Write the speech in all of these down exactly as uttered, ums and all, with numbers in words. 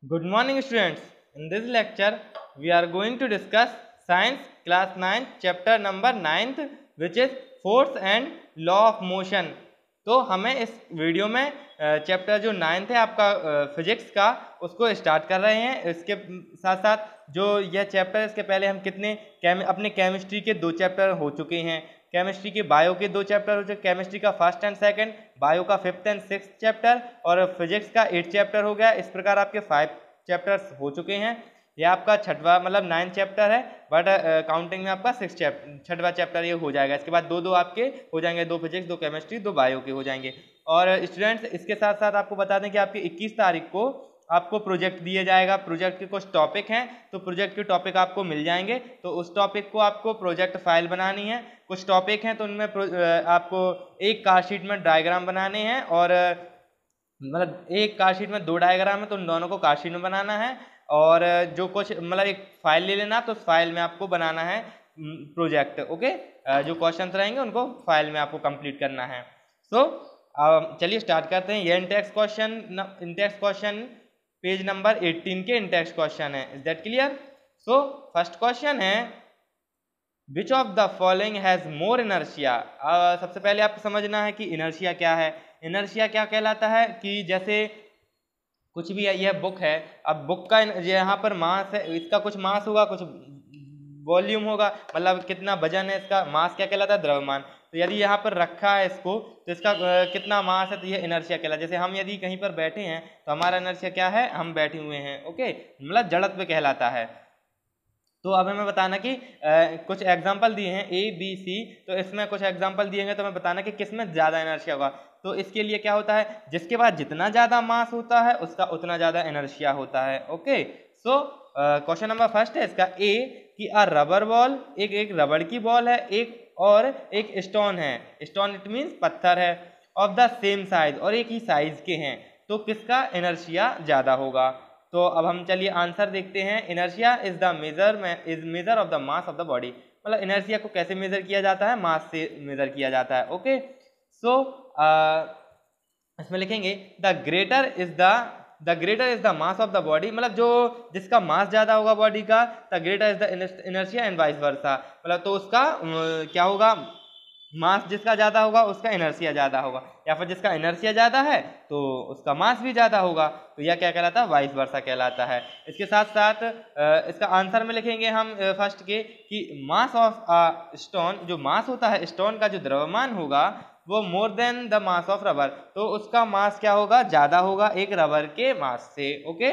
Good morning students. In this lecture we are going to discuss science class ninth chapter number ninth which is force and law of motion. तो हमें इस video में chapter जो ninth है आपका physics का उसको start कर रहे हैं। इसके साथ साथ जो यह चैप्टर इसके पहले हम कितने केम अपने केमिस्ट्री के दो चैप्टर हो चुके हैं। केमिस्ट्री के बायो के दो चैप्टर हो चुके, केमिस्ट्री का फर्स्ट एंड सेकंड, बायो का फिफ्थ एंड सिक्स्थ चैप्टर और फिजिक्स का एट चैप्टर हो गया। इस प्रकार आपके फाइव चैप्टर्स हो चुके हैं। यह आपका छठवा मतलब नाइन चैप्टर है, बट काउंटिंग में आपका सिक्स चैप्टर छठवा चैप्टर ये हो जाएगा। इसके बाद दो दो आपके हो जाएंगे, दो फिजिक्स, दो केमिस्ट्री, दो बायो के हो जाएंगे। और स्टूडेंट्स इसके साथ साथ आपको बता दें कि आपकी इक्कीस तारीख को आपको प्रोजेक्ट दिया जाएगा। प्रोजेक्ट के कुछ टॉपिक हैं, तो प्रोजेक्ट के टॉपिक आपको मिल जाएंगे। तो उस टॉपिक को आपको प्रोजेक्ट फाइल बनानी है। कुछ टॉपिक हैं तो उनमें आपको एक कार्ड शीट में डायग्राम बनाने हैं और मतलब एक कार्ड शीट में दो डायग्राम है तो उन दोनों को कार्ड शीट में बनाना है। और जो कुछ मतलब एक फाइल ले लेना, तो उस फाइल में आपको बनाना है प्रोजेक्ट। ओके, जो क्वेश्चंस रहेंगे उनको फाइल में आपको कंप्लीट करना है। सो so, चलिए स्टार्ट करते हैं। ये index question index question page number eighteen के इंटेक्स क्वेश्चन है। Is that clear? So first question है which of the following has more inertia. सबसे पहले आपको समझना है कि इनर्शिया क्या है। इनर्शिया क्या कहलाता है कि जैसे कुछ भी है, यह बुक है, अब बुक का यहाँ पर मास है, इसका कुछ मास होगा, कुछ वॉल्यूम होगा, मतलब कितना वजन है इसका, मास क्या कहलाता है? द्रव्यमान। तो यदि यहाँ पर रखा है इसको तो इसका कितना मास है, तो यह इनर्शिया कहलाता है। जैसे हम यदि कहीं पर बैठे हैं तो हमारा इनर्शिया क्या है? हम बैठे हुए हैं। ओके, मतलब जड़त्व कहलाता है। तो अब हमें बताना कि आ, कुछ एग्जाम्पल दिए हैं ए बी सी, तो इसमें कुछ एग्जाम्पल दिए हैं तो हमें बताना कि किस में ज़्यादा एनर्शिया होगा। तो इसके लिए क्या होता है, जिसके पास जितना ज़्यादा मास होता है उसका उतना ज़्यादा एनर्शिया होता है। Okay, so question number first है इसका ए कि अ रबर बॉल, एक एक रबड़ की बॉल है, एक और एक स्टोन है, स्टोन इट मीन्स पत्थर है, ऑफ द सेम साइज, और एक ही साइज के हैं, तो किसका एनर्शिया ज़्यादा होगा? तो अब हम चलिए आंसर देखते हैं। Inertia is the measure is measure of the mass of the body. मतलब इनर्शिया को कैसे मेजर किया जाता है? मास से मेजर किया जाता है। ओके, सो इसमें लिखेंगे the greater is the the greater is the mass of the body, मतलब जो जिसका मास ज्यादा होगा बॉडी का, the greater is the inertia and vice versa. मतलब तो उसका क्या होगा, मास जिसका ज़्यादा होगा उसका इनर्शिया ज़्यादा होगा, या फिर जिसका इनर्शिया ज़्यादा है तो उसका मास भी ज़्यादा होगा। तो यह क्या कहलाता है? वाइस वर्सा कहलाता है। इसके साथ साथ इसका आंसर में लिखेंगे हम फर्स्ट के कि मास ऑफ अ स्टोन, जो मास होता है स्टोन का, जो द्रव्यमान होगा वो more than the mass of rubber, तो उसका मास क्या होगा? ज़्यादा होगा एक रबर के मास से। ओके,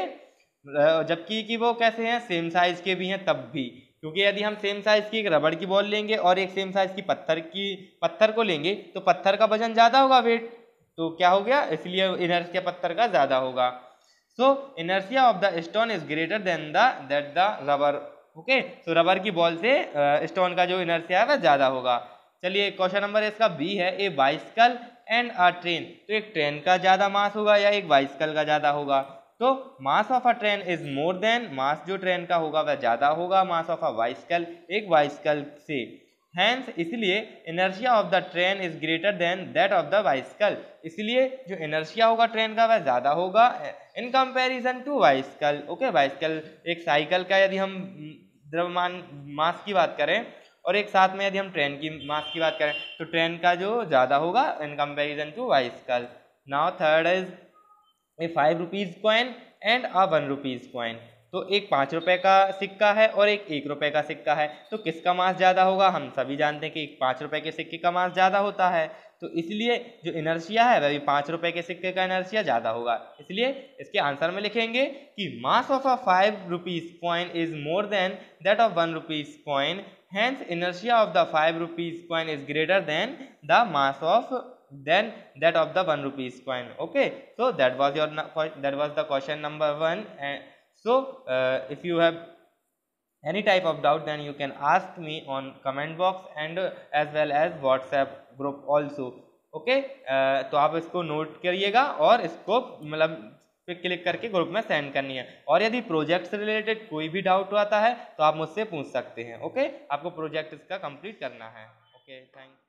जबकि कि वो कैसे हैं? सेम साइज के भी हैं तब भी, क्योंकि यदि हम सेम साइज की एक रबड़ की बॉल लेंगे और एक सेम साइज की पत्थर की पत्थर को लेंगे तो पत्थर का वजन ज़्यादा होगा, वेट, तो क्या हो गया? इसलिए इनर्शिया पत्थर का ज़्यादा होगा। So inertia of the stone is greater than the that the rubber. Okay, तो रबर की बॉल से स्टोन का जो इनर्शिया है वह ज़्यादा होगा। चलिए क्वेश्चन नंबर इसका बी है a bicycle and a train. तो एक ट्रेन का ज़्यादा मास होगा या एक बाइसिकल का ज़्यादा होगा? तो mass of a train is more than, mass जो ट्रेन का होगा वह ज्यादा होगा मास ऑफ अ बाइसिकल, एक बाइसिकल से। हैंस इसलिए inertia of the train is greater than that of the bicycle, इसलिए जो इनर्शिया होगा ट्रेन का वह ज्यादा होगा in comparison to bicycle. Okay, bicycle एक साइकिल का यदि हम द्रव्यमान मास की बात करें और एक साथ में यदि हम ट्रेन की मास की बात करें तो ट्रेन का जो ज्यादा होगा in comparison to bicycle. Now third is a five rupees coin and a one rupees coin. तो एक पाँच रुपए का सिक्का है और एक एक रुपए का सिक्का है, तो किसका मास ज़्यादा होगा? हम सभी जानते हैं कि एक पाँच रुपए के सिक्के का मास ज़्यादा होता है, तो इसलिए जो इनर्शिया है वह भी पाँच रुपए के सिक्के का इनर्शिया ज़्यादा होगा। इसलिए इसके आंसर में लिखेंगे कि mass of a five rupees coin is more than that of one rupees coin, hence inertia of the five rupees coin is greater than the mass of then that of the one rupees coin. Okay, so that was your that was the question number one. And so uh, if you have any type of doubt then you can ask me on comment box and uh, as well as WhatsApp group also. Okay, uh, तो आप इसको note करिएगा और इसको मतलब पे click करके group में सेंड करनी है। और यदि प्रोजेक्ट से रिलेटेड कोई भी डाउट आता है तो आप मुझसे पूछ सकते हैं। ओके, आपको प्रोजेक्ट इसका कंप्लीट करना है। Okay, thank